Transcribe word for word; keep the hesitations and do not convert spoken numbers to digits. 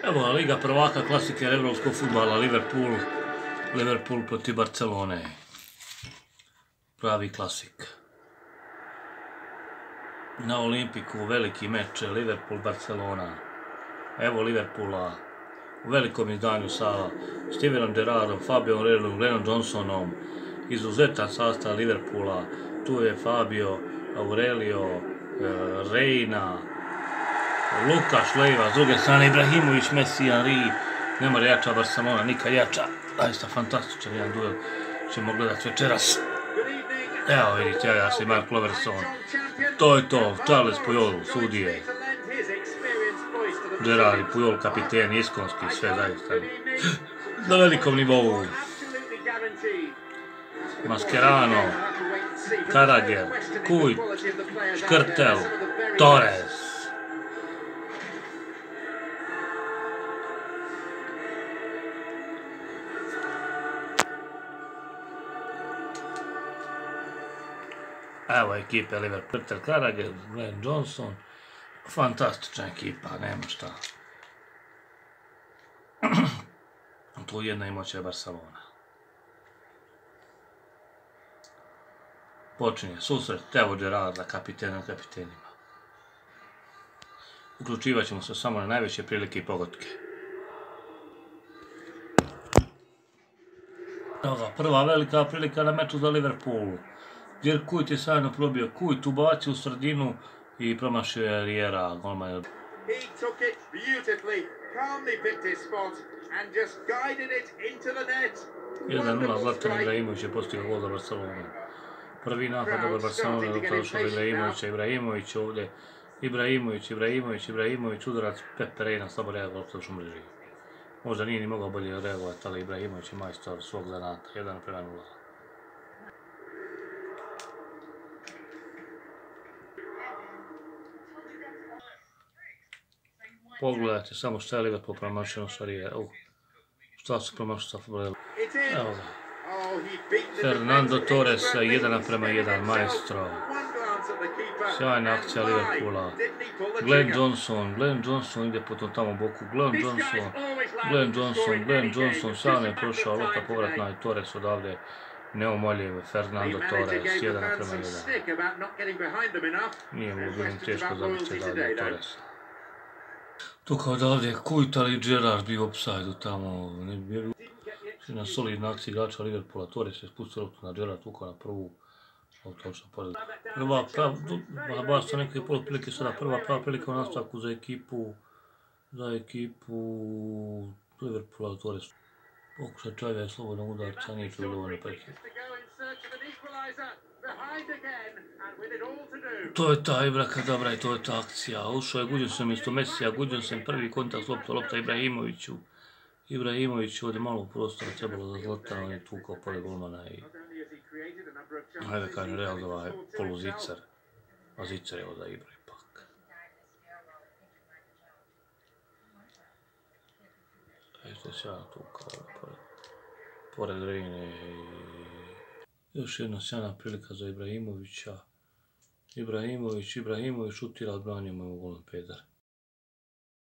Evo, Liga prvaka, klasike evropskog fudbala, Liverpool, Liverpool protiv Barcelone. Pravi klasik. Na Olimpiku veliki meč Liverpool-Barcelona. Evo Liverpoola u velikom izdanju sa Stevenom Gerrardom, Fabiom Relom, Glennom Johnsonom. Izuzetan sastav Liverpoola. Tu je Fabio, Aurelio, Reina, Lukaš Leiva, s druge strane Ibrahimović, Messi, Henry. Nema jača Barcelona, nikad jača. Zaista fantastičan jedan duel ćemo gledati večeras. Evo vidite, javlja se Mark Loverson. To je to, Charles Puyol, sudije. Gerrard i Puyol, kapiten, iskonski, sve zaista. Na velikom nivou. Mascherano, Karager, Kuj, Škrtel, Torres. Evo ekipe Liverpool, Karager, Glenn Johnson. Fantastična ekipa, nema šta. Tu jedna imoća je Barcelona. Počinje susret Theo Gerrarda, kapitena kapitenima. Uključivat ćemo se samo na najveće prilike i pogodke. Prva velika prilika na meču za Liverpool. Jer Kujt je sajno probio, Kujt ubacio u sredinu i promašio je Riera, golman. jedan nula Zlatan Ibrahimović je postigao gol za Barcelonu. Prvi napad za Barcelonu je došao do Ibrahimovića, Ibrahimović ovdje, Ibrahimović, Ibrahimović, Ibrahimović, udarac Pepe Reina, slabo reagovao u prošlom režiju. Možda nije ni mogao bolje reagovati, ali Ibrahimović je majstor svog zanata, jedan prema nula. Pogledajte samo šta je Liverpool promašeno sa Riera. Šta su promašeno sa Fabregas. Evo ga. Fernando Torres, jedan prema jedan, maestro. Sjajna akcija Liverpoola. Glenn Johnson, Glenn Johnson ide po tom tamo boku. Glenn Johnson, Glenn Johnson, Glenn Johnson, sjajno je prošao, lopta povratna i Torres odavde. Neumoljiv Fernando Torres, jedan prema jedan. Nije mu bilo teško zabiti odavde Torresa. Tu kao da ovdje je Kujt, ali Gerrard bio u offside-u tamo. Na solidna akcija igrača Liverpoola. Torres je spustio loptu na Gerrard, tukao na prvu. Prva prava, baš sa neke pol prilike sada, prva prava prilika u nastavku za ekipu, za ekipu Liverpoola, Torres. Pokušaj čavlja slobodnog udarca, nije to dovoljno prekid. To je ta Ibraka dobra i to je ta akcija. Ušao je Gudjonsen mjesto Messija, Gudjonsen prvi kontakt lopta, lopta Ibrahimoviću. Ibrahimović ovdje malo prostora trebalo za Zlatan, on je tukao pored golmana i... Hajde kažem, Real za ovaj poluzicar, a zicar je ovdje Ibra ipak. Jeste sjajno tukao pored Reine i... Još jedna sjajna prilika za Ibrahimovića. Ibrahimović, Ibrahimović šutira, odbranio mu golman Pedar.